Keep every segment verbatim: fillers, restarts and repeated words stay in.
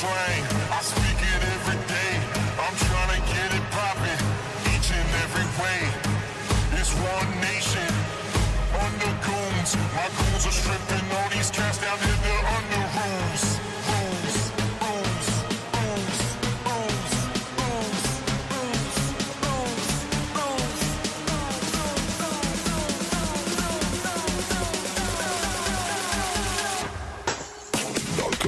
slang, I speak it every day. I'm trying to get it poppin', each and every way. It's one nation, under goons. My goons are stripping all these cats down here, they're under rules. Rules, rules, rules, rules, rules, rules, rules, rules. Narco.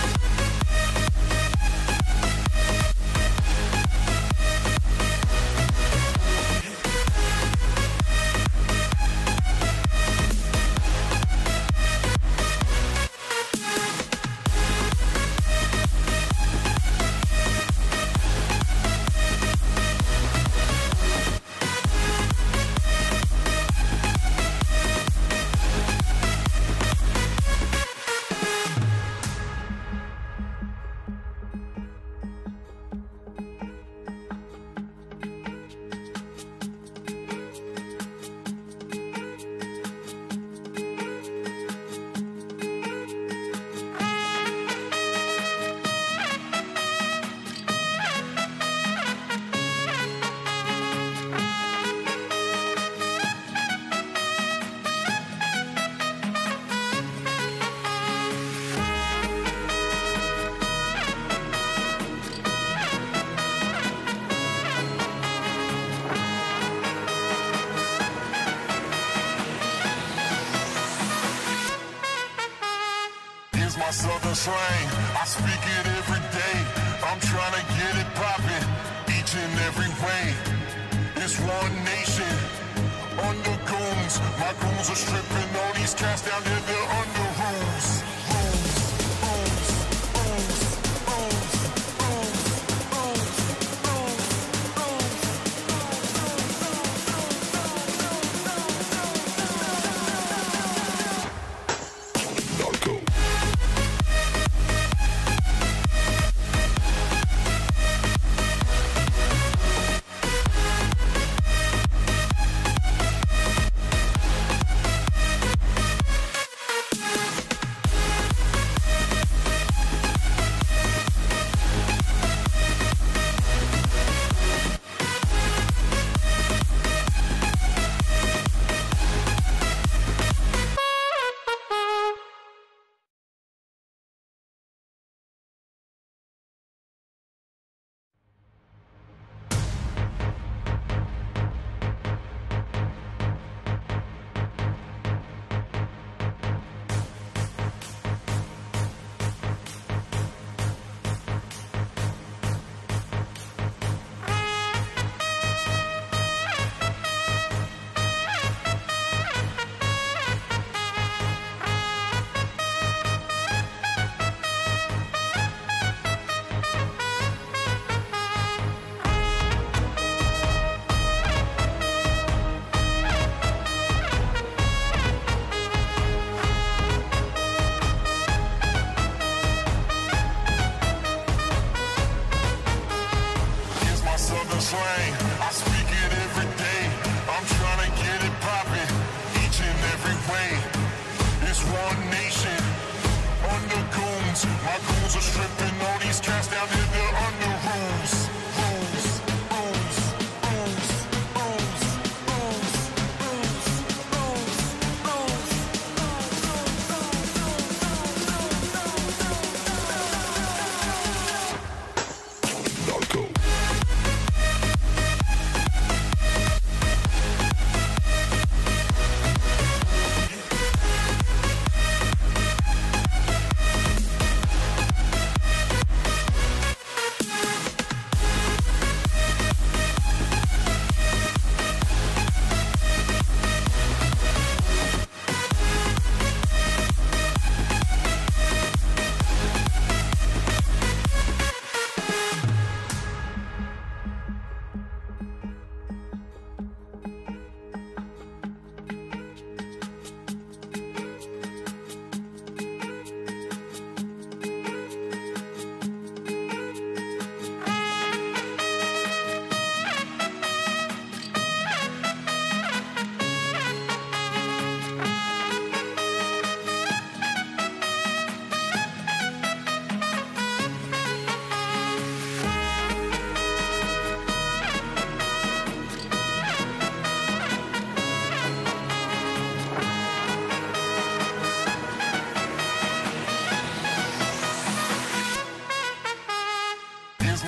My southern slang, I speak it every day. I'm trying to get it poppin', each and every way. It's one nation, under goons. My goons are stripping all these cats down here, they're under rules. Rules, rules, rules, rules, rules, rules, rules, rules. Narco.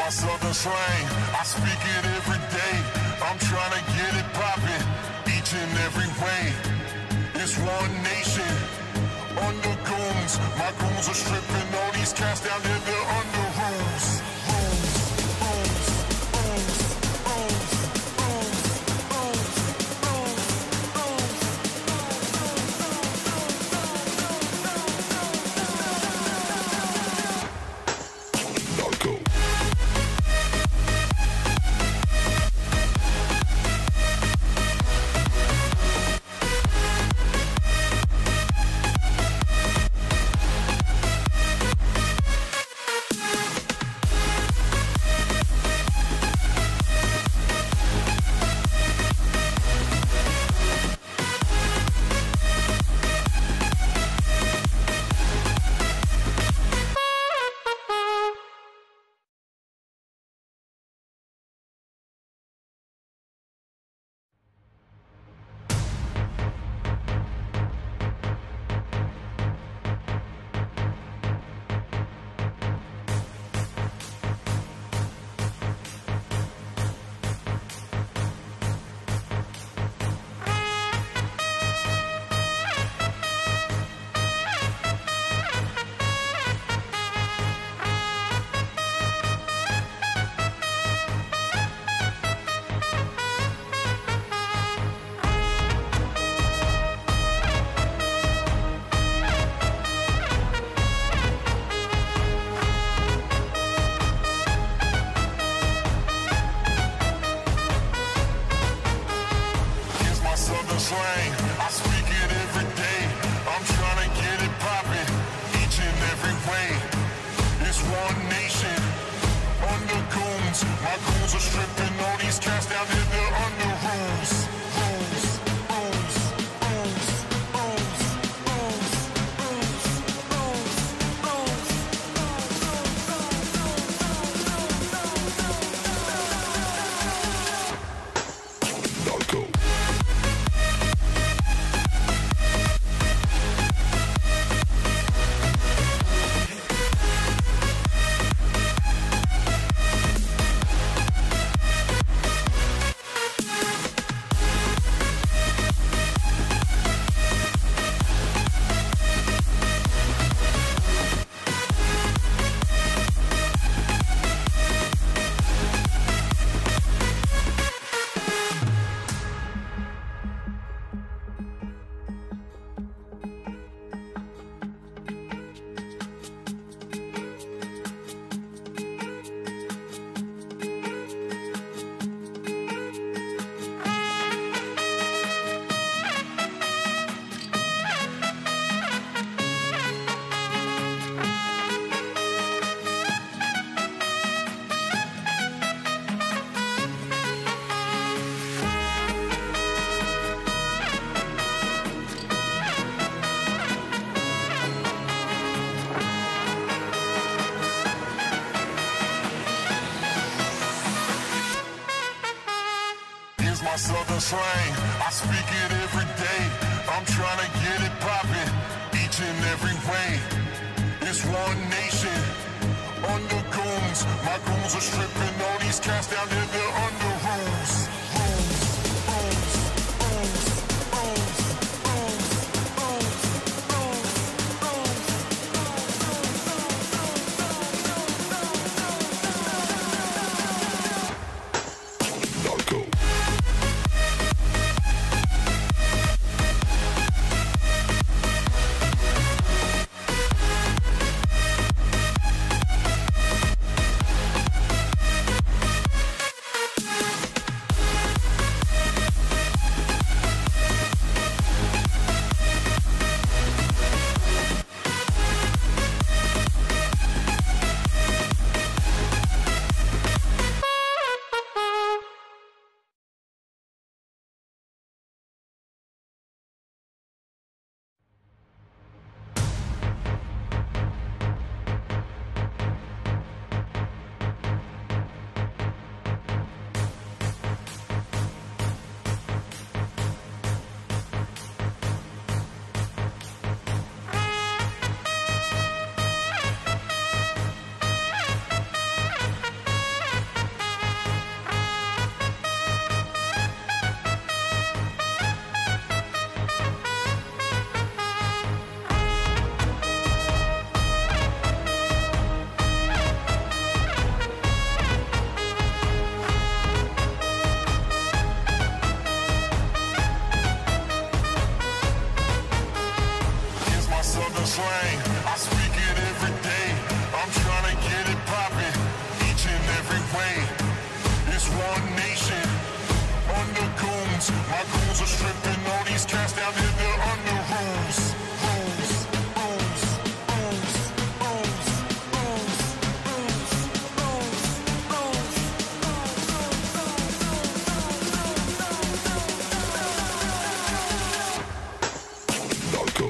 southern slang, I speak it every day. I'm trying to get it poppin', each and every way. It's one nation, under goons. My goons are stripping all these cats down there, they're under rules. Rules, rules, rules, rules, rules, rules, rules, rules. Narco. Slang, I speak it every day. I'm trying to get it poppin', each and every way. It's one nation, under goons. My goons are stripping all these cats down here, they're under rules. Rules, rules, rules, rules, rules, rules, rules, rules. Narco. My southern slang, I speak it every day. I'm trying to get it poppin', each and every way. It's one nation, under goons. My goons are stripping all these cats down there, they're under rules. Rules, rules, rules, rules, rules, rules, rules, rules. Narco. southern slang, I speak it every day. I'm trying to get it poppin', each and every way. It's one nation, under goons. My goons are stripping all these cats down in the under rules. Rules, rules, rules, rules, rules, rules, rules, rules. Narco.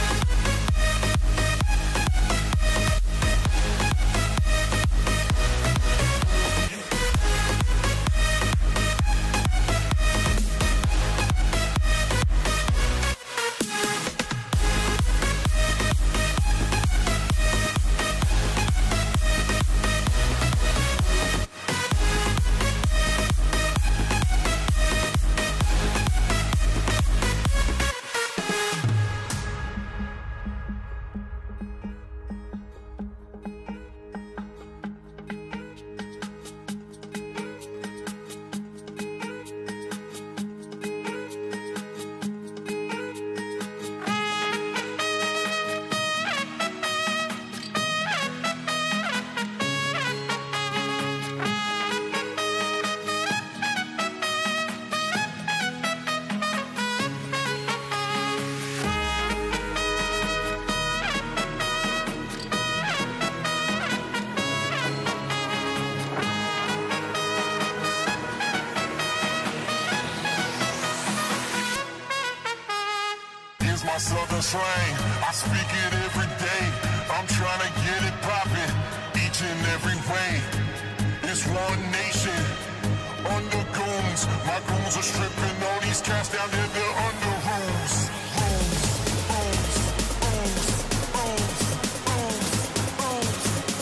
My southern slang, I speak it every day. I'm trying to get it poppin', each and every way. It's one nation, under goons. My goons are stripping all these cats down in the under rules. Rules, rules, rules, rules, rules, rules,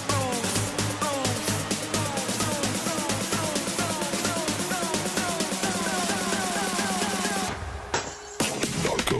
rules, rules. Narco.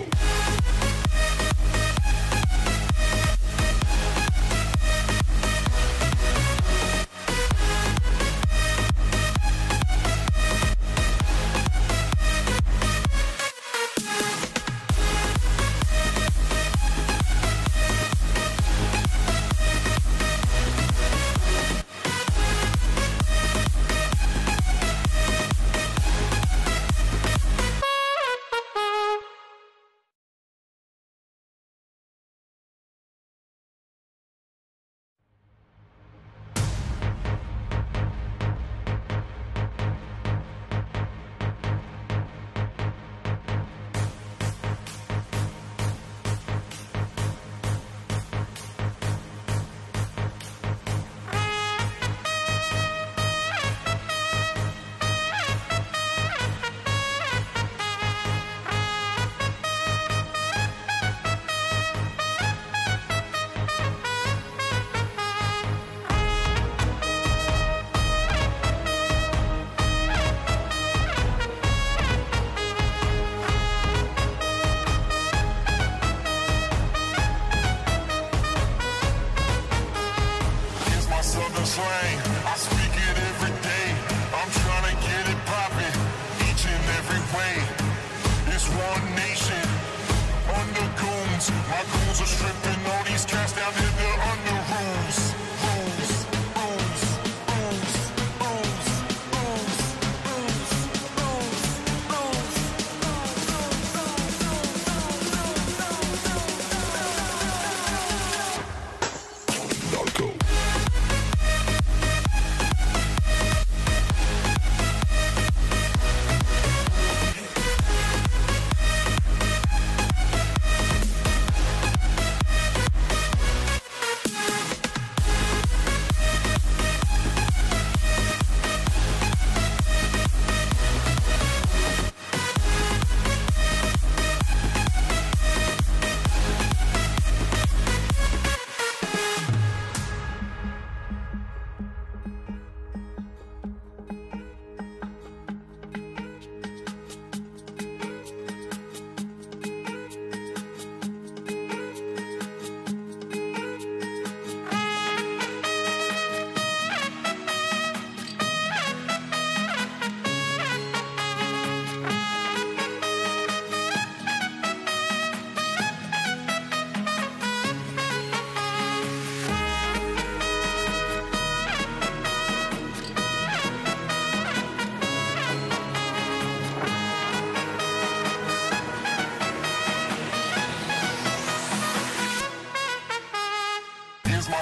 Slang, I speak it every day. I'm trying to get it poppin', each and every way. It's one nation, under goons. My goons are stripping all these cats down in the under rules. Rules, rules, rules, rules, rules, rules, rules, rules. Narco.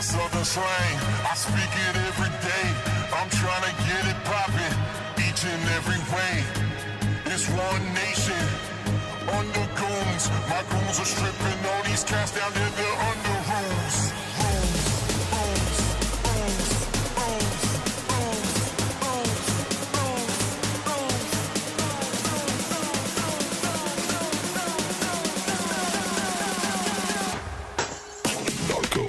southern slang, I speak it every day. I'm trying to get it poppin', each and every way. It's one nation, under goons. My goons are stripping all these cats down to the under rules. Rules, rules, rules, rules, rules, rules, rules, rules. Narco.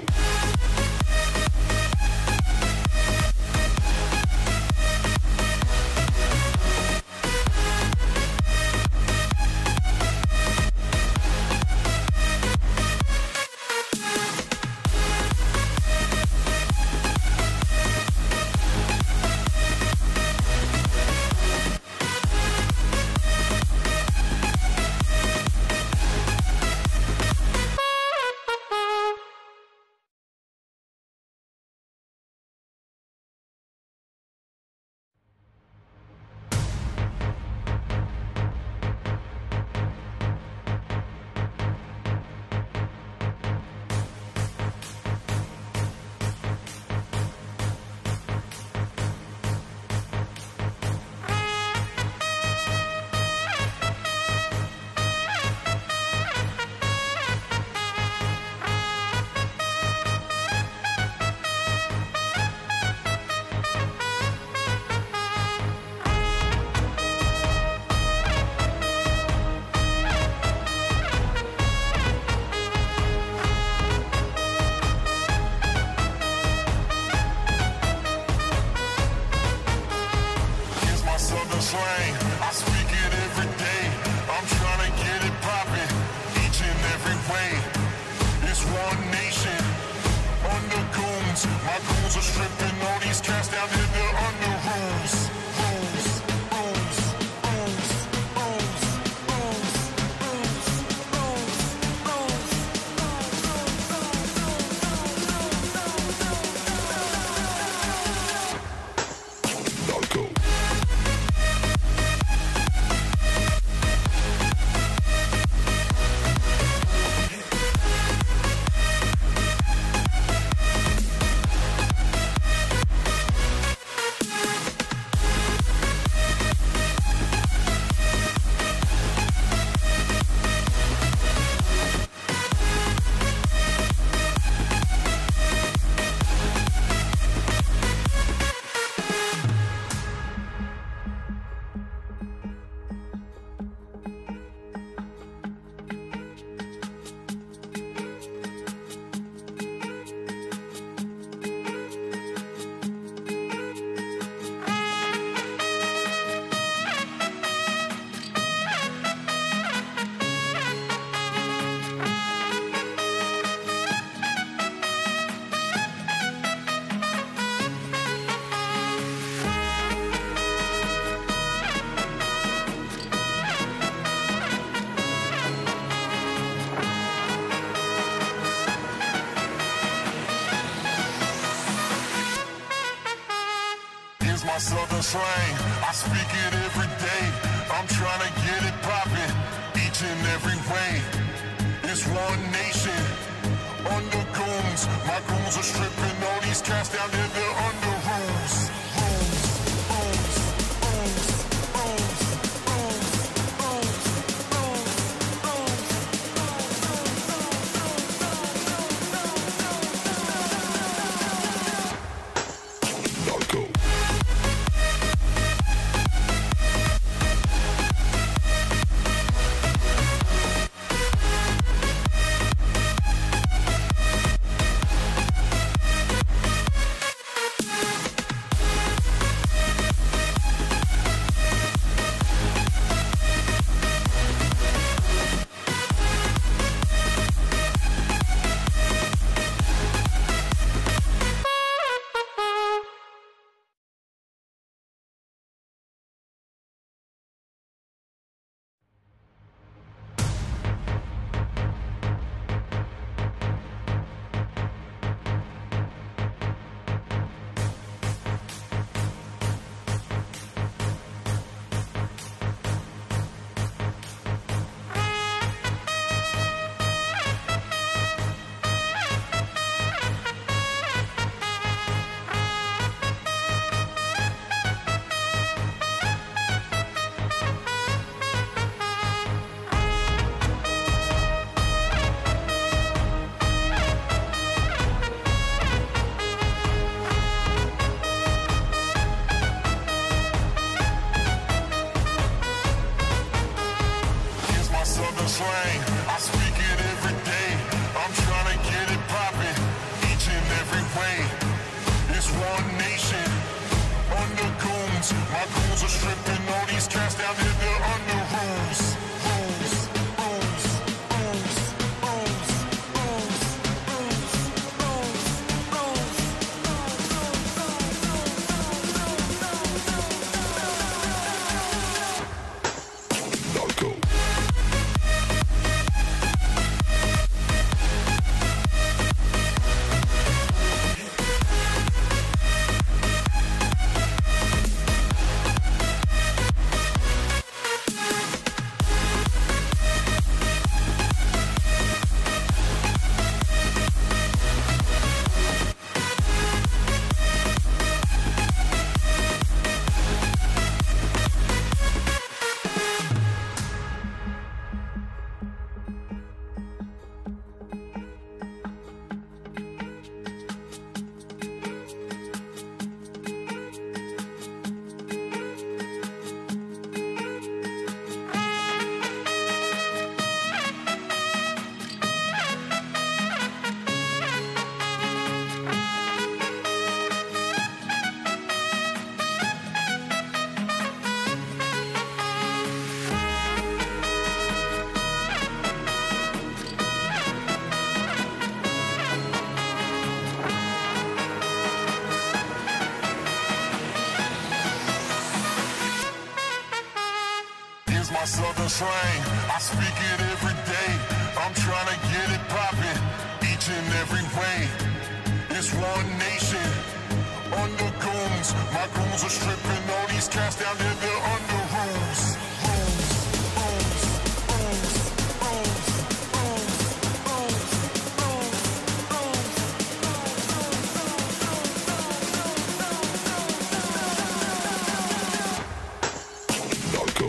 Slang, I speak it every day. I'm trying to get it poppin', each and every way. It's one nation, under goons. My goons are stripping all these cats down to the under rules. Rules, rules, rules, rules, rules, rules, rules, rules. Narco. My southern slang, I speak it every day. I'm trying to get it poppin', each and every way. It's one nation, under goons. My goons are stripping all these cats down to the under rules. Rules, rules, rules, rules, rules, rules, rules, rules. Narco. I speak it every day. I'm trying to get it poppin', each and every way. It's one nation, under goons. My goons are stripping all these cats down here, they're under rules. Rules, rules, rules, rules, rules, rules, rules, rules. Narco. My southern slang, I speak it every day. I'm trying to get it poppin', each and every way. It's one nation, under goons. My goons are stripping all these cats down here, they're under rules. Rules, rules, rules, rules, rules, rules, rules, rules. Narco.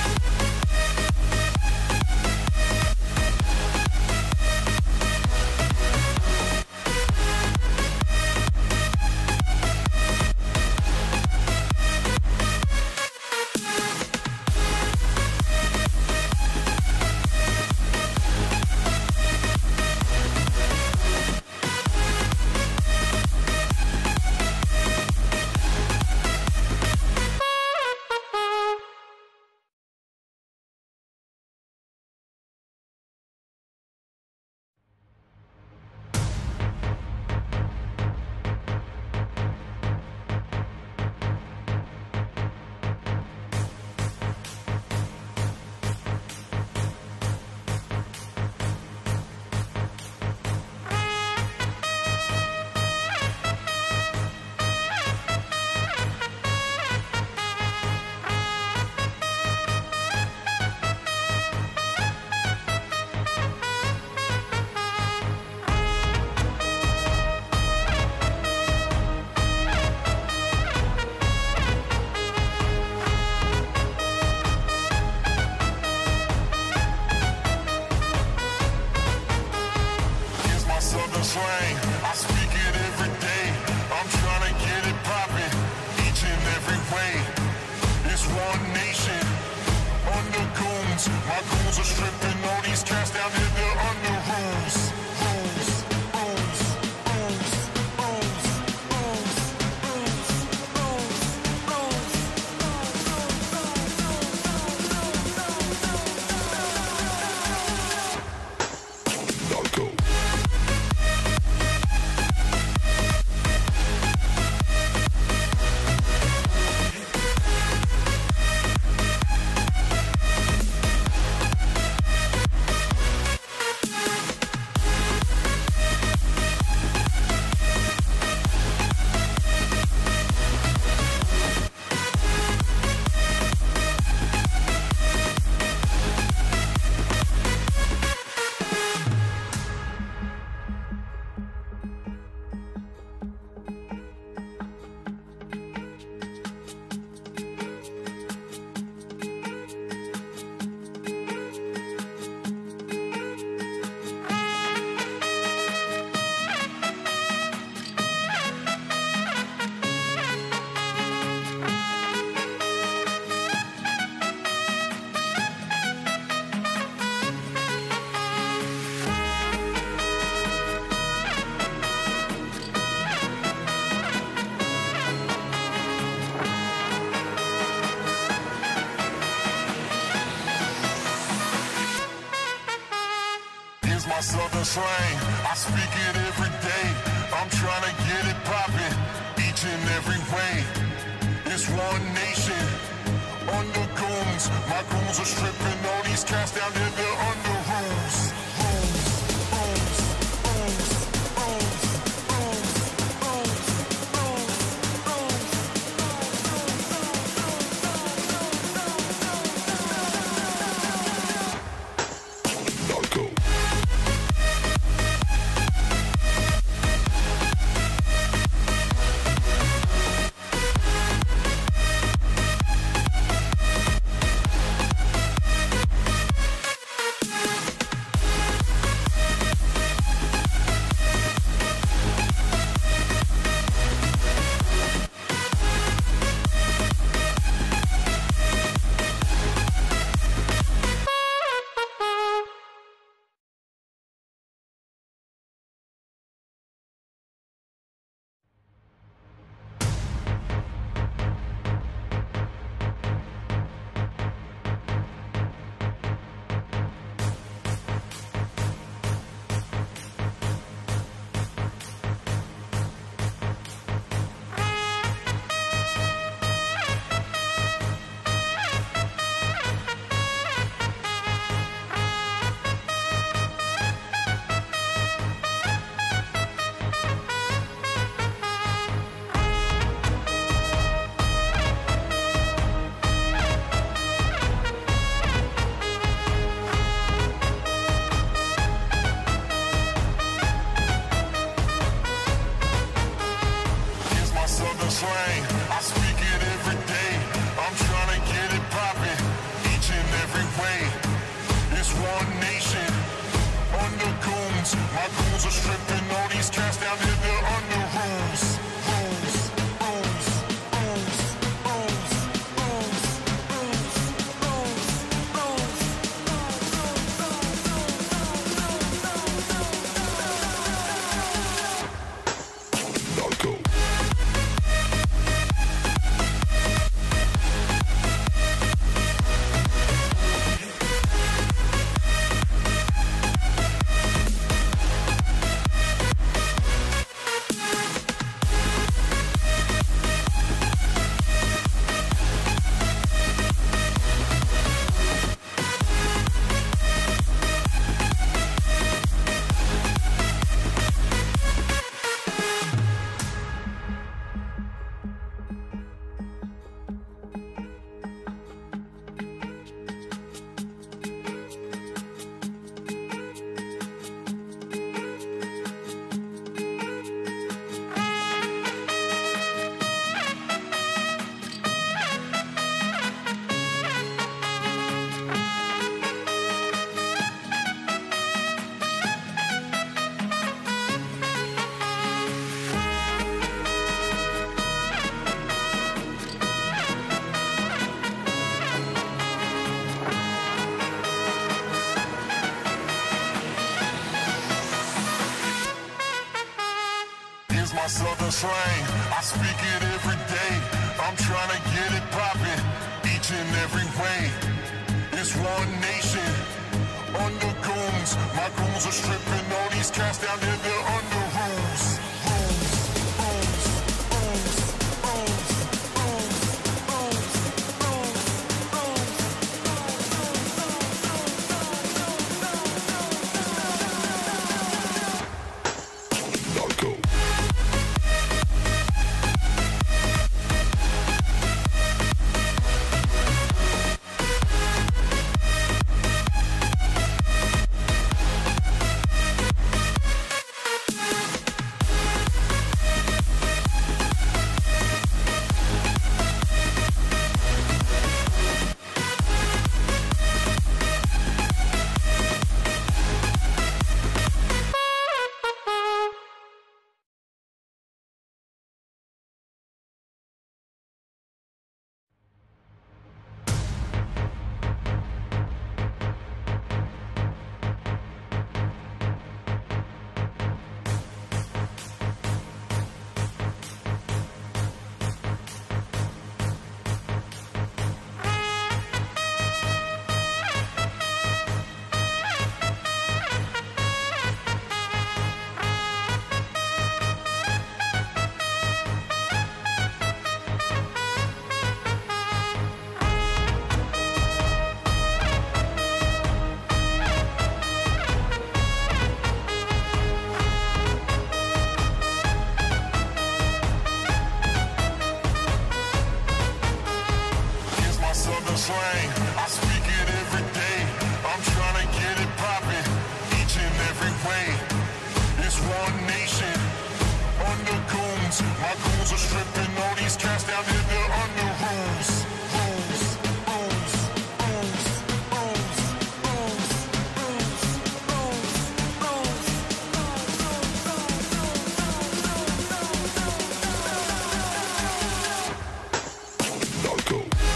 Slang, I speak it every day. I'm trying to get it poppin', each and every way. It's one nation, under goons. My goons are stripping all these cats down here, they're under rules. Rules, rules, rules, rules, rules, rules, rules, rules. Narco. Here's my southern slang, I speak it every day. I'm trying to get it poppin', each and every way. It's one nation, under goons. My goons are stripping all these cats down there, they're under rules. Rules, rules, rules, rules, rules, rules, rules, rules. Narco. Slang, I speak it every day. I'm trying to get it poppin', each and every way. It's one nation, under goons. My goons are stripping all these cats down here, they're under rules. Rules, rules, rules, rules, rules, rules, rules, rules, rules. Narco. My southern slang, I speak it every day. I'm trying to get it poppin', each and every way. It's one nation, under goons. My goons are stripping all these cats down there, they're under rules. Rules, rules, rules, rules, rules, rules, rules, rules. Narco. slang, I speak it every day. I'm trying to get it poppin', each and every way. It's one nation, under goons. My goons are stripping all these cats down in the under rules. Rules, rules, rules, rules, rules, rules, rules, rules. Narco.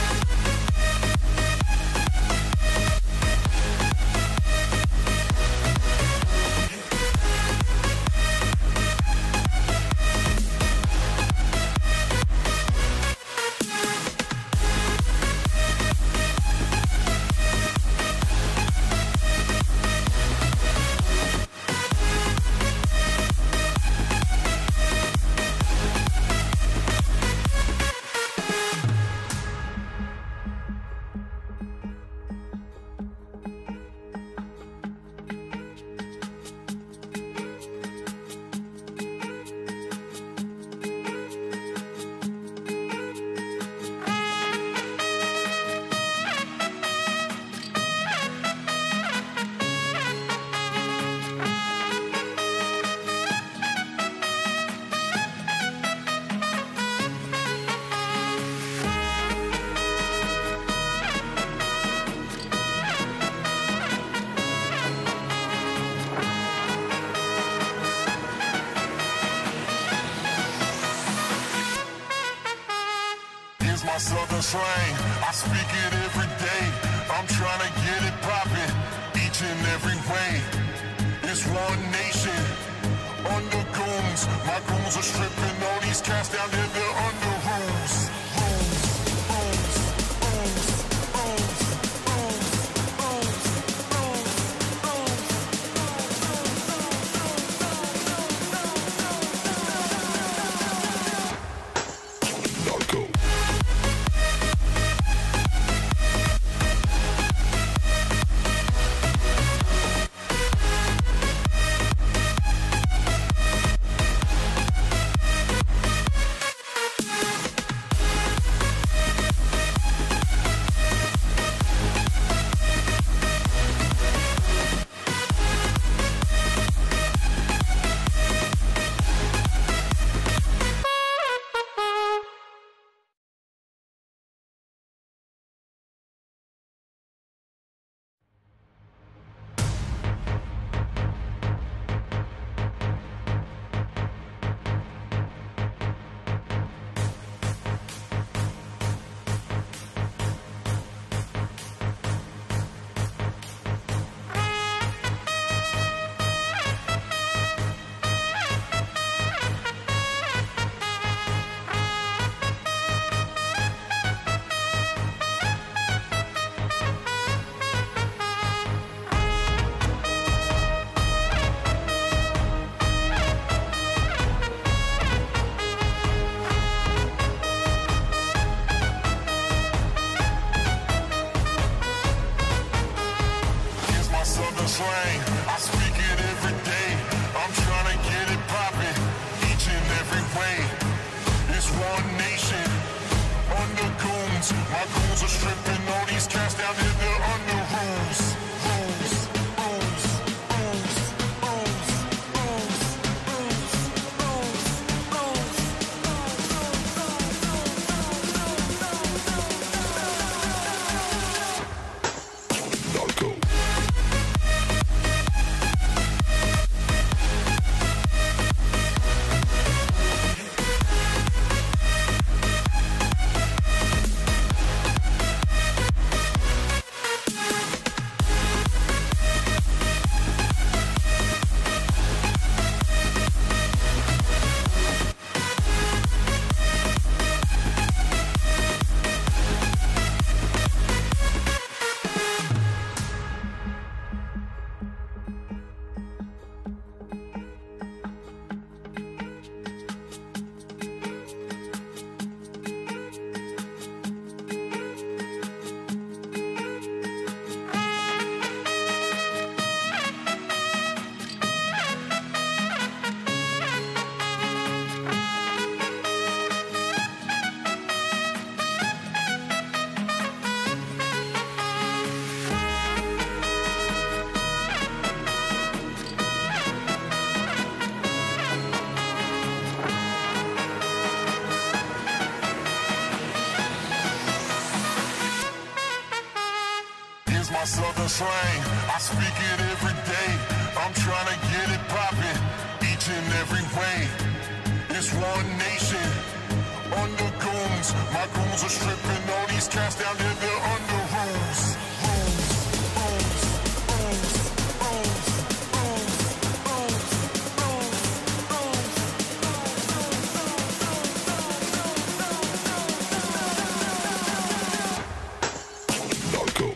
My southern slang, I speak it every day. I'm trying to get it poppin', each and every way. It's one nation, under goons. My goons are stripping all these cats down in the under rules. Rules, rules, rules, rules, rules, rules, rules, rules. Narco. southern slang, I speak it every day. I'm trying to get it poppin', each and every way. It's one nation, under goons. My goons are stripping all these cats down there, they're under rules. Rules, rules, rules, rules, rules, rules, rules, rules. Narco.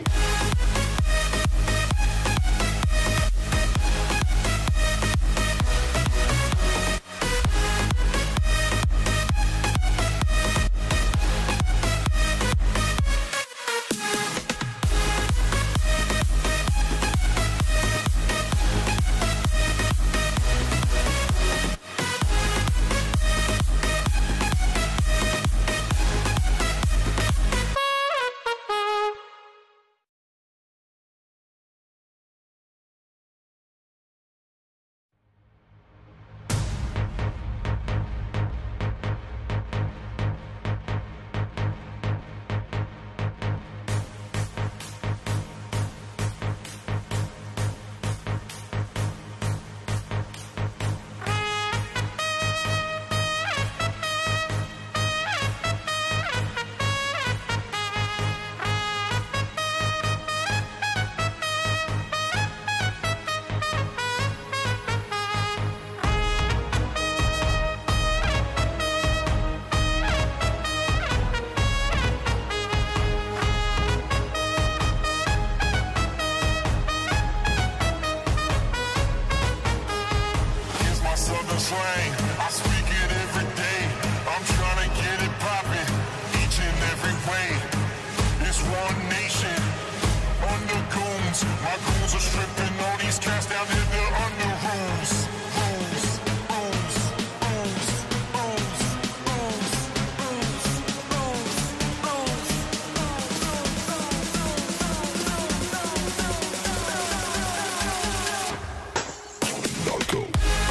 Slang, I speak it every day. I'm trying to get it poppin', each and every way. It's one nation, under goons. My goons are stripping all these cats down here, they're under rules. Rules, rules, rules, rules, rules, rules, rules, rules, rules. Narco.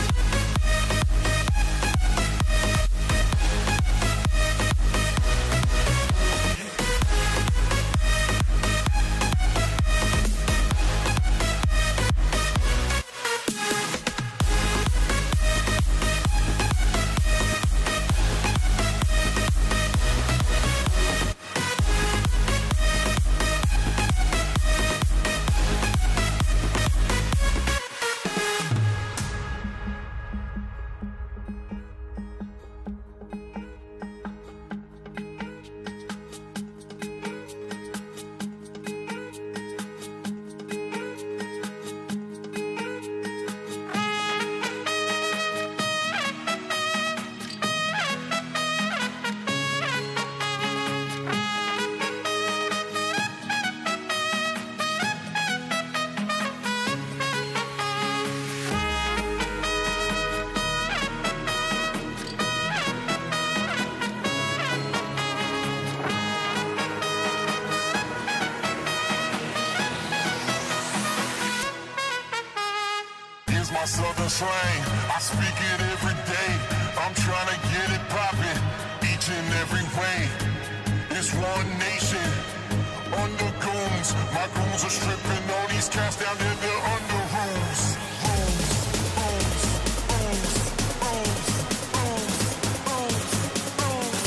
My southern slang, I speak it every day. I'm trying to get it poppin', each and every way. It's one nation, under goons. My goons are stripping all these cats down there, they're under rules. Rules, rules, rules, rules, rules, rules, rules,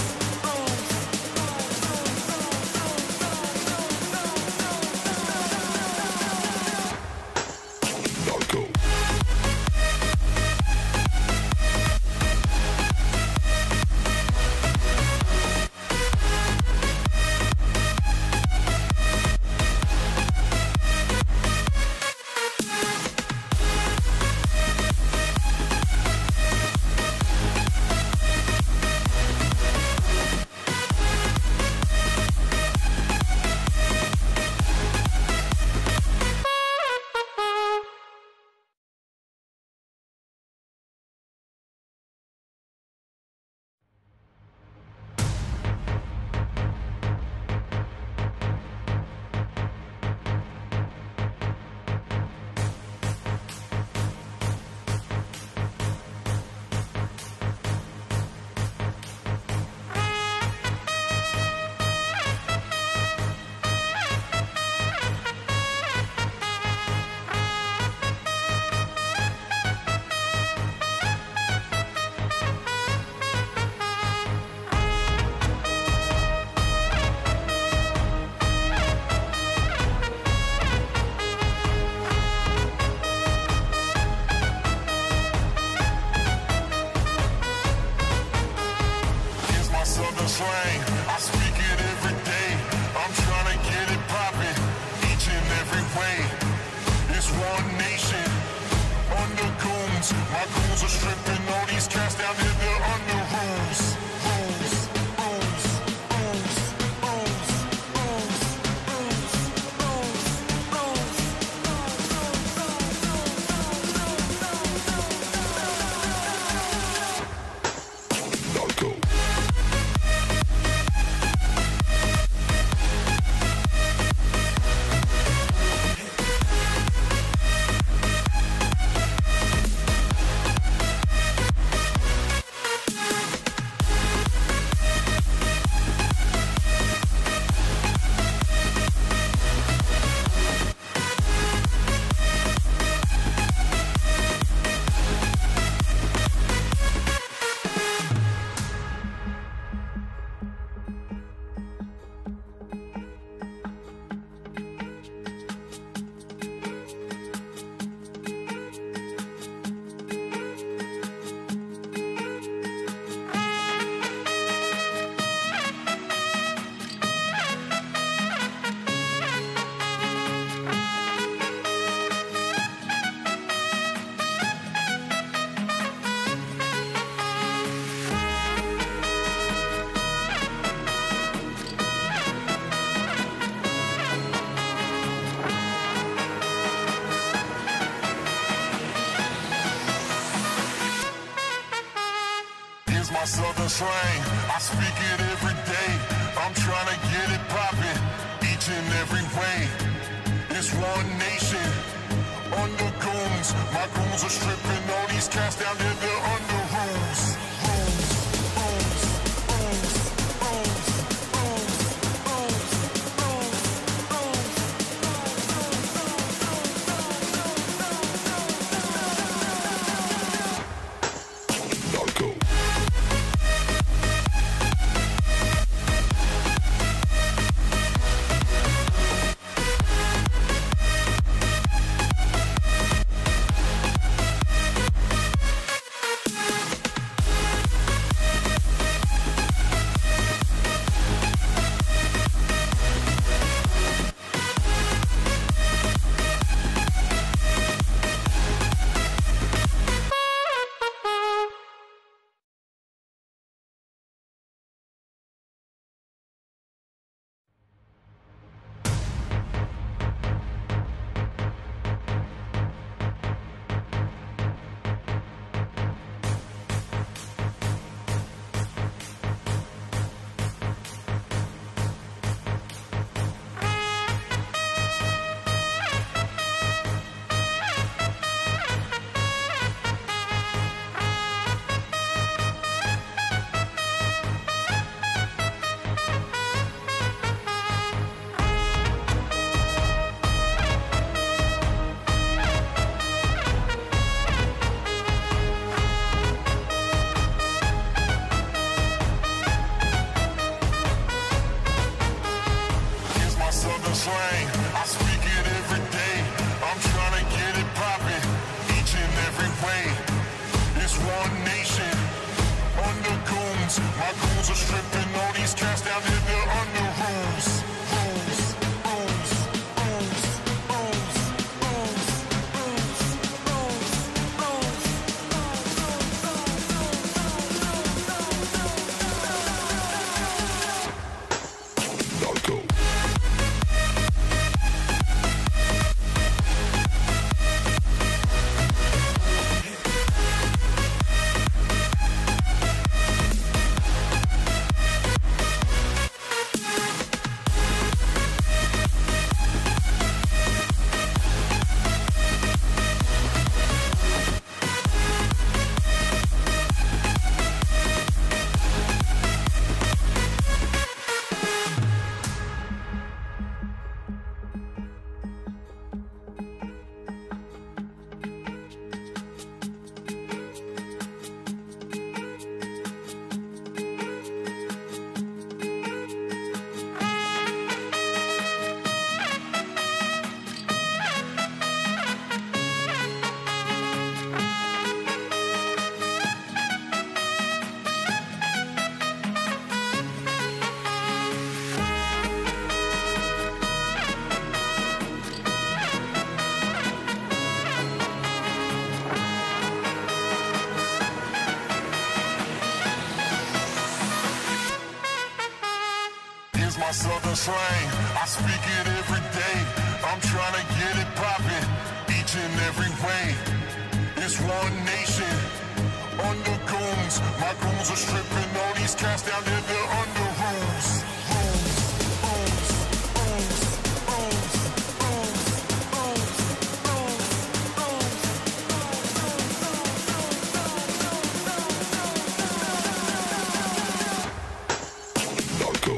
rules. Narco. southern slang, I speak it every day. I'm trying to get it poppin', each and every way. It's one nation, under goons. My goons are stripping all these cats down in the under rules. Rules, rules, rules, rules, rules, rules, rules, rules. Narco. My southern slang, I speak it every day. I'm trying to get it poppin', each and every way. It's one nation, under goons. My goons are stripping all these cats down in the under rules. Rules, rules, rules, rules, rules, rules, rules, rules. Narco. southern slang, I speak it every day. I'm trying to get it poppin', each and every way. It's one nation, under goons. My goons are stripping all these cats down there, they're under rules. Rules, rules, rules, rules, rules, rules, rules, rules. Narco.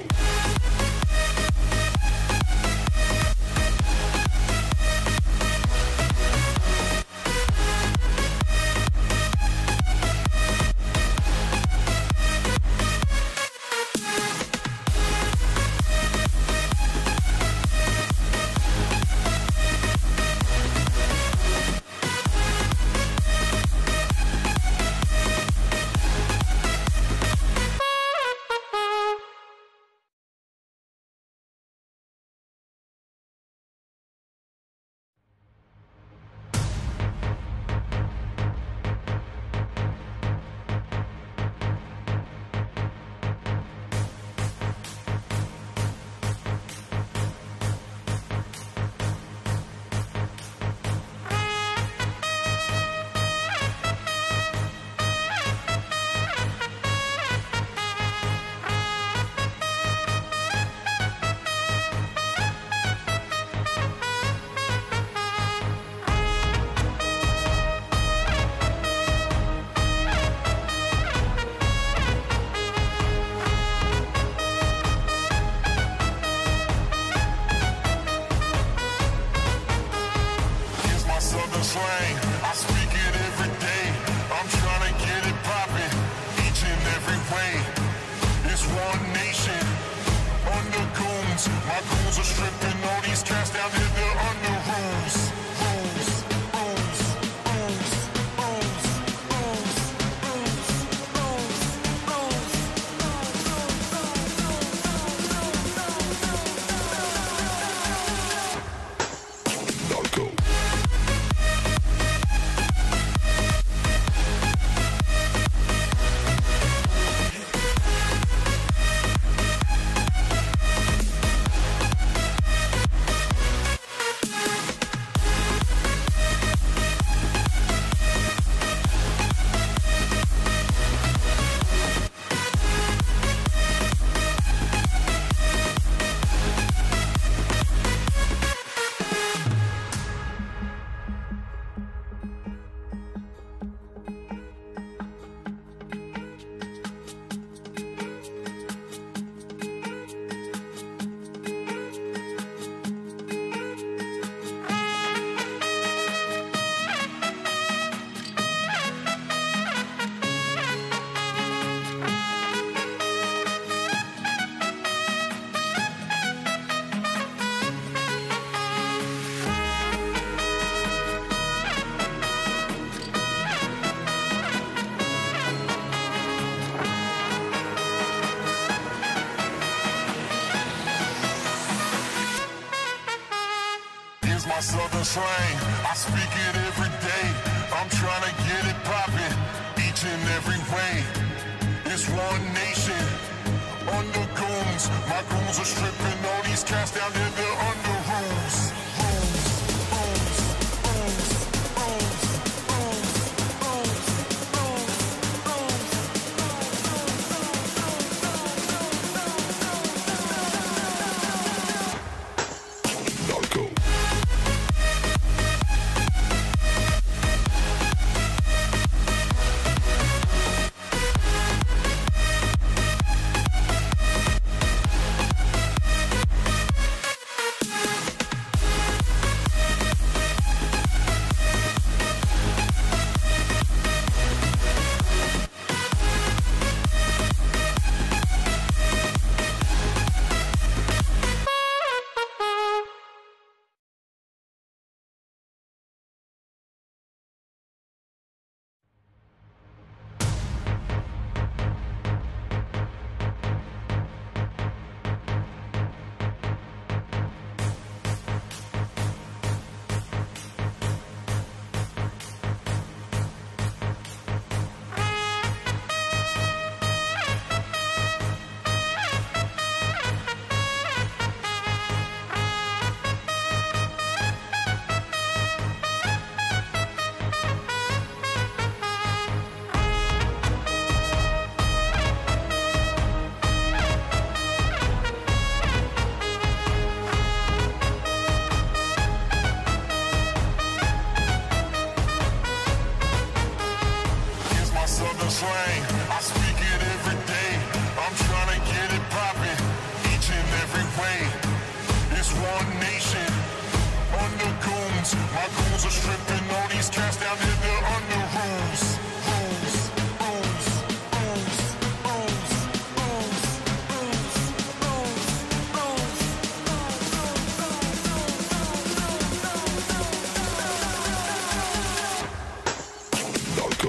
Slang, I speak it every day. I'm trying to get it poppin', each and every way. It's one nation, under goons. My goons are stripping all these cats down here, they're under rules. Rules, rules, rules, rules, rules, rules, rules, rules, rules. Narco. My southern slang, I speak it every day. I'm trying to get it poppin', each and every way. It's one nation, under goons. My goons are stripping all these cats down there, they're under rules. Rules, rules, rules, rules, rules, rules, rules, rules. Narco. southern slang, I speak it every day. I'm trying to get it poppin', each and every way. It's one nation, under goons. My goons are stripping all these cats down in the under rules. Rules, rules, rules, rules, rules, rules, rules, rules. Narco.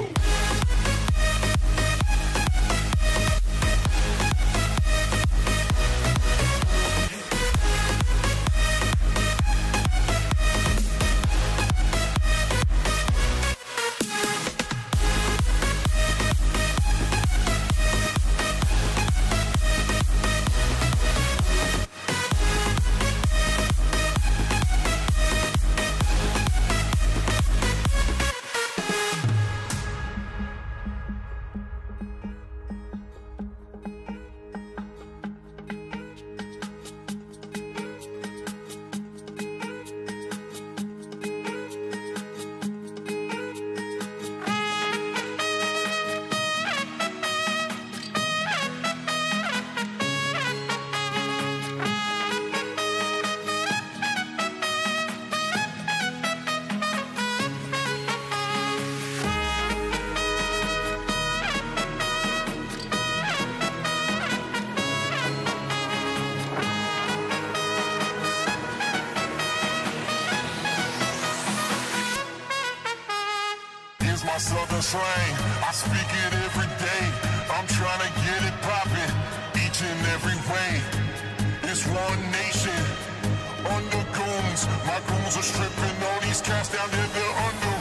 My southern slang, I speak it every day. I'm trying to get it poppin', each and every way. It's one nation, under goons. My goons are stripping all these cats down in the under